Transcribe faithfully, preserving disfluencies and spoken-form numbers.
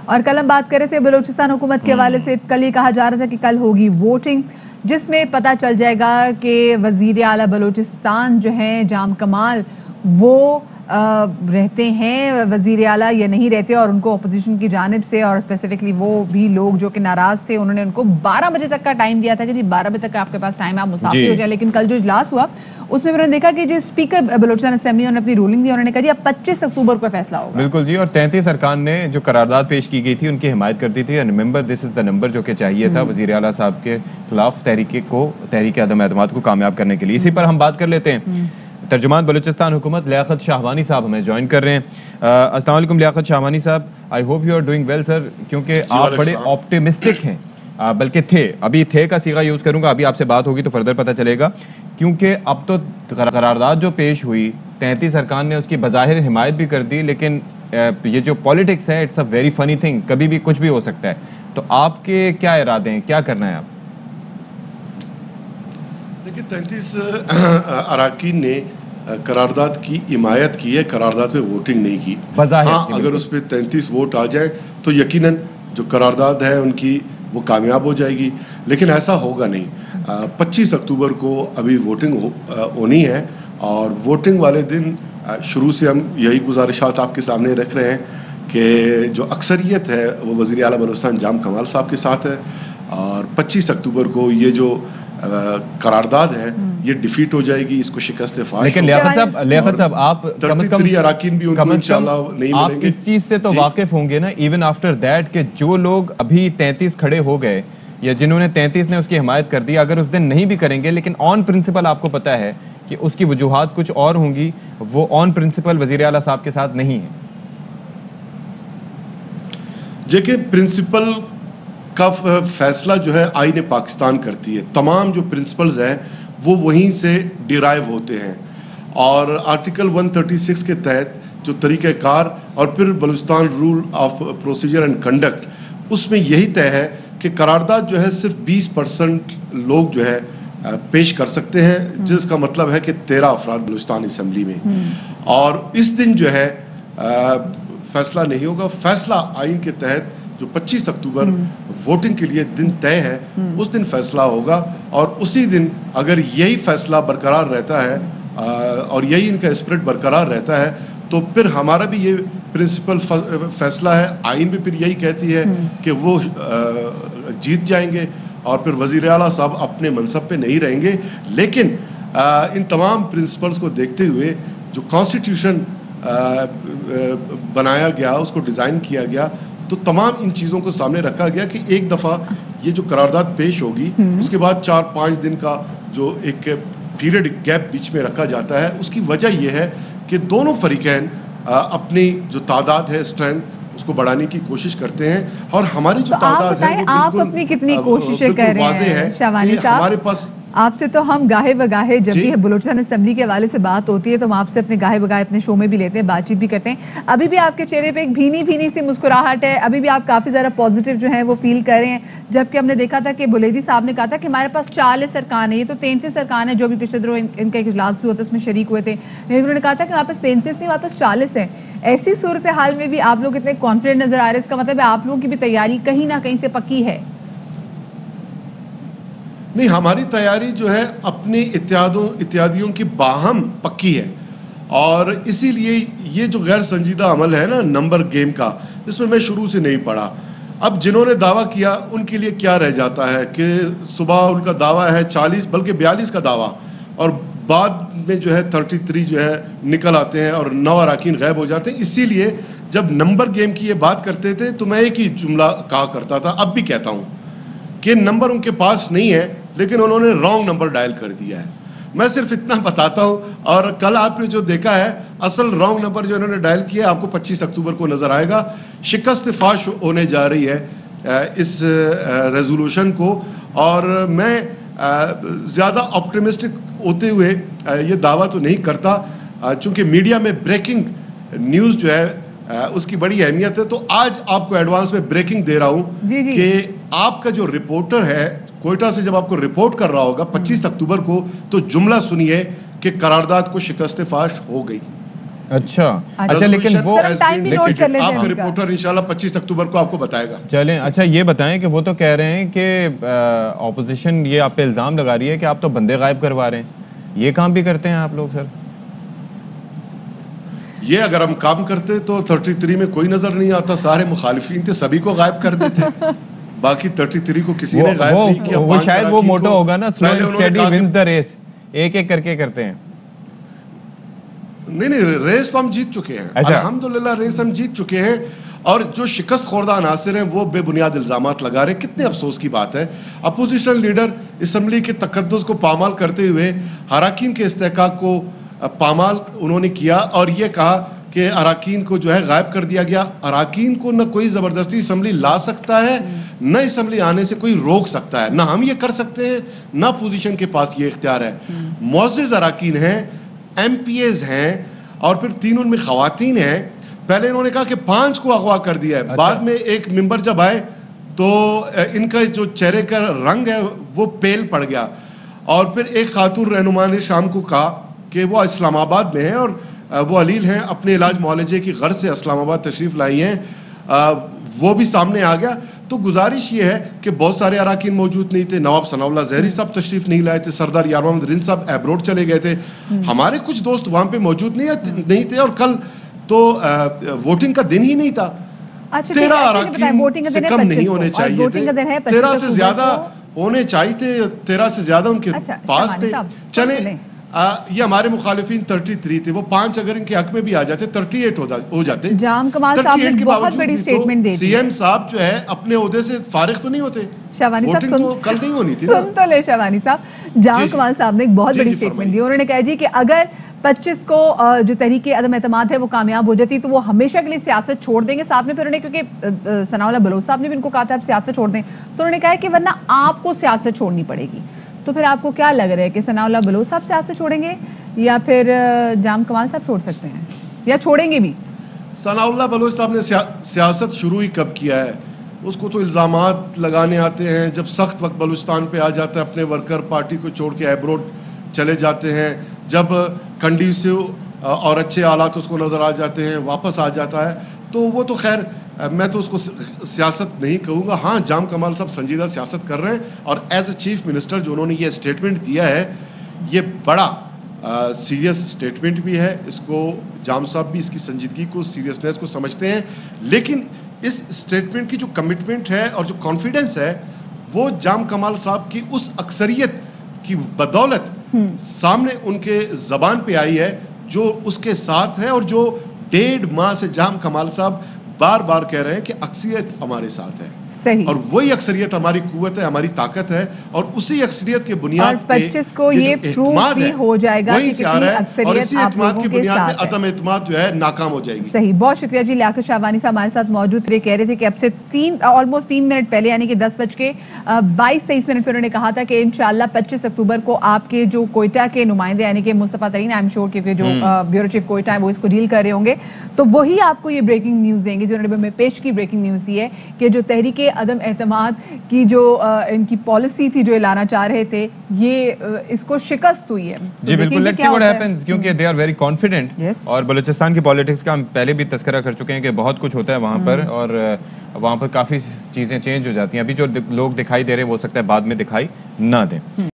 اور کل ہم بات کر رہے تھے بلوچستان حکومت کے حوالے سے. کل یہ کہا جا رہا تھا کہ کل ہوگی ووٹنگ جس میں پتہ چل جائے گا کہ وزیر اعلیٰ بلوچستان جو ہیں جام کمال وہ رہتے ہیں وزیر اعلیٰ یا نہیں رہتے, اور ان کو اپوزیشن کی جانب سے اور اسپیسیفکلی وہ بھی لوگ جو کہ ناراض تھے انہوں نے ان کو بارہ بجے تک کا ٹائم دیا تھا کہ جی بارہ بجے تک آپ کے پاس ٹائم ہے, آپ مستعفی ہو جائیں. لیکن کل جو اجلاس ہوا اس میں انہوں نے دیکھا کہ جو اسپیکر بلوچستان اسمبلی انہوں نے اپنی رولنگ دی, انہوں نے کہا جی اب پچیس اکتوبر کو فیصلہ ہوگا. بالکل جی, اور تینتیس ارکان نے جو قرارداد پیش کی گئی تھی ان کی حمایت کر دی تھی. Remember this is the number جو کہ چاہیے تھا وزیر اعلیٰ صاحب کے خلاف تحریک کو تحریک عدم اعتماد کو کامیاب کرنے کے لیے. اسی پر ہم بات کر لیتے ہیں. ترجمان بلوچستان حکومت لیاقت شاہوانی صاحب ہمیں جوائن کر رہے ہیں. السلام علیکم لیاقت شاہوانی صاحب, I hope you are doing well sir, کیونکہ آپ بڑے آپٹیمسٹک ہیں, بلکہ تھے, ابھی تھے کا صیغہ یوز کروں گا, ابھی آپ سے بات ہوگی تو فردر پتہ چلے گا, کیونکہ اب تو قرارداد جو پیش ہوئی تینتیس ارکان نے اس کی بظاہر حمایت بھی کر دی, لیکن یہ جو پالیٹکس ہے it's a very funny thing, کبھی بھی کچھ بھی ہو سکتا ہے. تو آپ کے کیا ارادے ہیں, کیا کرنا ہے آپ؟ دیکھیں تینتیس اراکین نے قرارداد کی حمایت کی ہے, قرارداد پہ ووٹنگ نہیں کی. ہاں اگر اس پہ تینتیس ووٹ آ جائے تو یقیناً جو قرارداد ہے ان کی وہ کامیاب ہو جائے گی, لیکن ایسا ہوگا نہیں. پچیس اکتوبر کو ابھی ووٹنگ ہونی ہے, اور ووٹنگ والے دن شروع سے ہم یہی گزارشات آپ کے سامنے رکھ رہے ہیں کہ جو اکثریت ہے وہ وزیر اعلیٰ بلوچستان جام کمال صاحب کے ساتھ ہے, اور پچیس اکتوبر کو یہ جو قرارداد ہے یہ ڈیفیٹ ہو جائے گی, اس کو شکست فاش. لیکن لیاقت صاحب لیاقت صاحب آپ کم از کم اراکین بھی ان کو انشاءاللہ نہیں آپ ملیں گے. اس چیز سے تو واقف ہوں گے نا ایون آفٹر دیٹ کہ جو لوگ ابھی تینتیس کھڑے ہو گئے یا جنہوں نے تینتیس نے اس کی حمایت کر دی, اگر اس دن نہیں بھی کریں گے لیکن آن پرنسپل آپ کو پتہ ہے کہ اس کی وجوہات کچھ اور ہوں گی, وہ آن پرنسپل وزیر اعلیٰ صاحب کے ساتھ نہیں ہیں. دیکھیں پرنسپل کا فیصلہ جو ہے آئین پاکستان کرتی ہے, تمام جو پرنسپلز ہیں وہ وہیں سے ڈیرائیو ہوتے ہیں, اور آرٹیکل ون تھرٹی سکس کے تحت جو طریقہ کار اور پھر Balochistan rule of procedure and conduct اس میں یہی طے ہے کہ قرارداد جو ہے صرف بیس پرسنٹ لوگ جو ہے پیش کر سکتے ہیں, جس کا مطلب ہے کہ تیرہ افراد بلوچستان اسمبلی میں, اور اس دن جو ہے فیصلہ نہیں ہوگا. فیصلہ آئین کے تحت جو پچیس اکتوبر ووٹنگ کے لیے دن طے ہے اس دن فیصلہ ہوگا, اور اسی دن اگر یہی فیصلہ برقرار رہتا ہے اور یہی ان کا اسپرٹ برقرار رہتا ہے تو پھر ہمارا بھی یہ پرنسپل فیصلہ ہے, آئین بھی پھر یہی کہتی ہے کہ وہ جیت جائیں گے اور پھر وزیر اعلیٰ صاحب اپنے منصب پہ نہیں رہیں گے. لیکن ان تمام پرنسپلز کو دیکھتے ہوئے جو کانسٹیٹیوشن بنایا گیا, اس کو ڈیزائن کیا گیا, تو تمام ان چیزوں کو سامنے رکھا گیا کہ ایک دفعہ یہ جو قرارداد پیش ہوگی اس کے بعد چار پانچ دن کا جو ایک پیریڈ گیپ بیچ میں رکھا جاتا ہے, اس کی وجہ یہ ہے کہ دونوں فریقین اپنی جو تعداد ہے اسٹرینتھ اس کو بڑھانے کی کوشش کرتے ہیں, اور ہماری جو تعداد ہے وہ بالکل واضح ہے کہ ہمارے پاس. آپ سے تو ہم گاہے بگاہے جب بھی بلوچستان اسمبلی کے حوالے سے بات ہوتی ہے تو ہم آپ سے اپنے گاہے بگاہے اپنے شو میں بھی لیتے ہیں, بات چیت بھی کرتے ہیں. ابھی بھی آپ کے چہرے پہ ایک بھینی بھینی سی مسکراہٹ ہے, ابھی بھی آپ کافی زیادہ پازیٹیو جو ہیں وہ فیل کر رہے ہیں, جبکہ ہم نے دیکھا تھا کہ بلیدی صاحب نے کہا تھا کہ ہمارے پاس چالیس ارکان ہیں, یہ تو تینتیس ارکان ہیں جو بھی پچھلے دنوں ان کا ایک اجلاس بھی ہوتا ہے اس میں شریک ہوئے تھے, لیکن انہوں نے کہا تھا کہ ہمارے پاس تینتیس نہیں, ہمارے پاس چالیس ہیں. ایسی صورتحال میں بھی آپ لوگ اتنے کانفیڈنٹ نظر آ رہے ہیں, اس کا مطلب ہے آپ لوگوں کی بھی تیاری کہیں نہ کہیں سے پکی ہے. نہیں, ہماری تیاری جو ہے اپنی اتحادوں اتحادیوں کی باہم پکی ہے, اور اسی لیے یہ جو غیر سنجیدہ عمل ہے نا نمبر گیم کا, اس میں میں شروع سے نہیں پڑا. اب جنہوں نے دعویٰ کیا ان کے لیے کیا رہ جاتا ہے کہ صبح ان کا دعویٰ ہے چالیس بلکہ بیالیس کا دعویٰ, اور بعد میں جو ہے تھرٹی تھری جو ہے نکل آتے ہیں اور نو اراکین غائب ہو جاتے ہیں. اسی لیے جب نمبر گیم کی یہ بات کرتے تھے تو میں ایک ہی جملہ کہا کرتا تھا, اب بھی کہتا ہوں کہ نمبر ان کے پاس نہیں ہے لیکن انہوں نے رانگ نمبر ڈائل کر دیا ہے. میں صرف اتنا بتاتا ہوں, اور کل آپ نے جو دیکھا ہے اصل رانگ نمبر جو انہوں نے ڈائل کیا آپ کو پچیس اکتوبر کو نظر آئے گا. شکست فاش ہونے جا رہی ہے اس ریزولوشن کو, اور میں زیادہ آپٹیمسٹک ہوتے ہوئے یہ دعویٰ تو نہیں کرتا, چونکہ میڈیا میں بریکنگ نیوز جو ہے اس کی بڑی اہمیت ہے. تو آج آپ کو ایڈوانس میں بریکنگ دے رہا ہوں کہ آپ کا جو رپورٹر ہے کوئٹہ سے جب آپ کو رپورٹ کر رہا ہوگا پچیس اکتوبر کو, تو جملہ سنیے کہ قرارداد کو شکست فاش ہو گئی. اچھا اچھا لیکن وہ ٹائم بھی نوٹ کر لیتے ہیں آپ کا رپورٹر انشاءاللہ پچیس اکتوبر کو آپ کو بتائے گا. چلیں اچھا یہ بتائیں کہ وہ تو کہہ رہے ہیں کہ اپوزیشن یہ آپ پہ الزام لگا رہی ہے کہ آپ تو بندے غائب کروا رہے ہیں, یہ کام بھی کرتے ہیں آپ لوگ سر؟ یہ اگر ہم کام کرتے تو تھرٹی تھری میں کوئی نظر نہیں آتا, سارے مخالفین تھے سبھی کو غائب کر دیتے. باقی تھرٹی تھری کو کسی نے غائب نہیں کیا. وہ شاید وہ موٹو ہوگا نا, slow and steady wins the race, ایک ایک کر کے کرتے ہیں. نہیں نہیں ریس تو ہم جیت چکے ہیں الحمدللہ, ریس ہم جیت چکے ہیں. اور جو شکست خوردہ عناصر ہیں وہ بے بنیاد الزامات لگا رہے ہیں. کتنے افسوس کی بات ہے, اپوزیشن لیڈر اسمبلی کے تقدس کو پامال کرتے ہوئے اراکین کے استحقاق کو پامال انہوں نے کیا اور یہ کہا کہ اراکین کو جو ہے غائب کر دیا گیا. اراکین کو نہ کوئی زبردستی اسمبلی لا سکتا ہے, نہ اسمبلی آنے سے کوئی روک سکتا ہے, نہ ہم یہ کر سکتے ہیں, نہ اپوزیشن کے پاس یہ اختیار ہے. معزز اراکین ہیں, ایم پی ایز ہیں, اور پھر تین ان میں خواتین ہیں. پہلے انہوں نے کہا کہ پانچ کو اغوا کر دیا ہے, بعد میں ایک ممبر جب آئے تو ان کا جو چہرے کا رنگ ہے وہ پیل پڑ گیا. اور پھر ایک خاتون رہنما نے شام کو کہا کہ وہ اسلام آباد میں ہیں اور وہ علیل ہیں, اپنے علاج معالجے کی غرض سے اسلام آباد تشریف لائی ہیں, وہ بھی سامنے آ گیا. تو گزارش یہ ہے کہ بہت سارے اراکین موجود نہیں تھے. نواب ثناء اللہ زہری صاحب تشریف نہیں لائے تھے, سردار یار محمد رند صاحب ایبروڈ چلے گئے تھے, ہمارے کچھ دوست وہاں پہ موجود نہیں تھے. اور کل تو ووٹنگ کا دن ہی نہیں تھا. تیرہ اراکین سے کم نہیں ہونے چاہیے تھے, تیرہ سے زیادہ ہونے چاہیے تھے, تیرہ سے زیادہ ان کے پاس تھے. چلیں یہ ہمارے مخالفین تھرٹی تھری تھے, وہ پانچ اگر ان کے حق میں بھی آ جاتے تھرٹی ایٹ ہو جاتے. جام کمال صاحب نے بہت بڑی سٹیٹمنٹ دی تھی. سی ایم صاحب جو ہے اپنے عہدے سے فارغ تو نہیں ہوتے. شہوانی صاحب تو کل نہیں ہونی تھی. سن تو لے شہوانی صاحب, جام کمال صاحب نے ایک بہت بڑی سٹیٹمنٹ دی. انہوں نے کہا جی کہ اگر پچیس کو جو تحریک عدم اعتماد ہے وہ کامیاب ہو جاتی تو وہ ہمیشہ کے لیے سیاست چھوڑ دیں گے. ساتھ میں پھر انہوں نے, کیونکہ ثناء اللہ بلوچ صاحب نے بھی ان کو کہا تھا آپ سیاست چھوڑ دیں, تو انہوں نے کہا کہ ورنہ آپ کو سیاست چھوڑنی پڑے گی. تو پھر آپ کو کیا لگ رہا ہے کہ ثناء اللہ بلوچ صاحب سیاست چھوڑیں گے یا پھر جام کمال صاحب چھوڑ سکتے ہیں یا چھوڑیں گے بھی؟ ثناء اللہ بلوچ صاحب نے سیاست شروع ہی کب کیا ہے؟ اس کو تو الزامات لگانے آتے ہیں, جب سخت وقت بلوچستان پہ آ جاتا ہے اپنے ورکر پارٹی کو چھوڑ کے ایبروڈ چلے جاتے ہیں, جب کنڈیسو اور اچھے حالات اس کو نظر آ جاتے ہیں واپس آ جاتا ہے. تو وہ تو خیر میں تو اس کو سیاست نہیں کہوں گا. ہاں جام کمال صاحب سنجیدہ سیاست کر رہے ہیں, اور ایز اے چیف منسٹر جو انہوں نے یہ اسٹیٹمنٹ دیا ہے یہ بڑا سیریس اسٹیٹمنٹ بھی ہے. اس کو جام صاحب بھی اس کی سنجیدگی کو, سیریسنیس کو سمجھتے ہیں, لیکن اس اسٹیٹمنٹ کی جو کمٹمنٹ ہے اور جو کانفیڈنس ہے وہ جام کمال صاحب کی اس اکثریت کی بدولت سامنے ان کے زبان پہ آئی ہے جو اس کے ساتھ ہے, اور جو ڈیڑھ ماہ سے جام کمال صاحب بار بار کہہ رہے ہیں کہ اکثریت ہمارے ساتھ ہے. صحیح. اور وہی اکثریت ہماری قوت ہے, ہماری طاقت ہے, اور اسی اکثریت کے بنیاد پہ پچیس کو یہ پروف بھی ہو جائے گا کہ کتنی اکثریت آپ لوگوں کے ساتھ ہے. عدم اعتماد جو ہے ناکام ہو جائے گی. صحیح, بہت شکریہ جی. لیاقت شہوانی صاحب ہمارے ساتھ موجود تھے, کہہ رہے تھے کہ اب سے تین آلموسٹ تین منٹ پہلے یعنی کہ دس بج کے بائیس تیئیس منٹ پہ انہوں نے کہا تھا کہ انشاءاللہ پچیس اکتوبر کو آپ کے جو کوئٹہ کے نمائندے یعنی کہ مصطفیٰ ترین, آئی ایم شیور کیونکہ جو بیورو چیف کوئٹہ ہے وہ اس کو ڈیل کر رہے ہوں گے, تو وہی آپ کو یہ بریکنگ نیوز دیں گے جو انہوں نے ہمیں پیش کی. بریکنگ نیوز دی ہے کہ جو تحریک عدم اعتماد کی جو ان کی پالیسی تھی جو لانا چاہ رہے تھے یہ اس کو شکست ہوئی ہے. جی بالکل, لیٹس سی واٹ ہیپنز, کیونکہ دے آر ویری کانفیڈنٹ. اور بلوچستان کی پالیٹکس کا ہم پہلے بھی تذکرہ کر چکے ہیں کہ بہت کچھ ہوتا ہے وہاں پر, اور وہاں پر کافی چیزیں چینج ہو جاتی ہیں. ابھی جو لوگ دکھائی دے رہے ہیں وہ ہو سکتا ہے بعد میں دکھائی نہ دیں.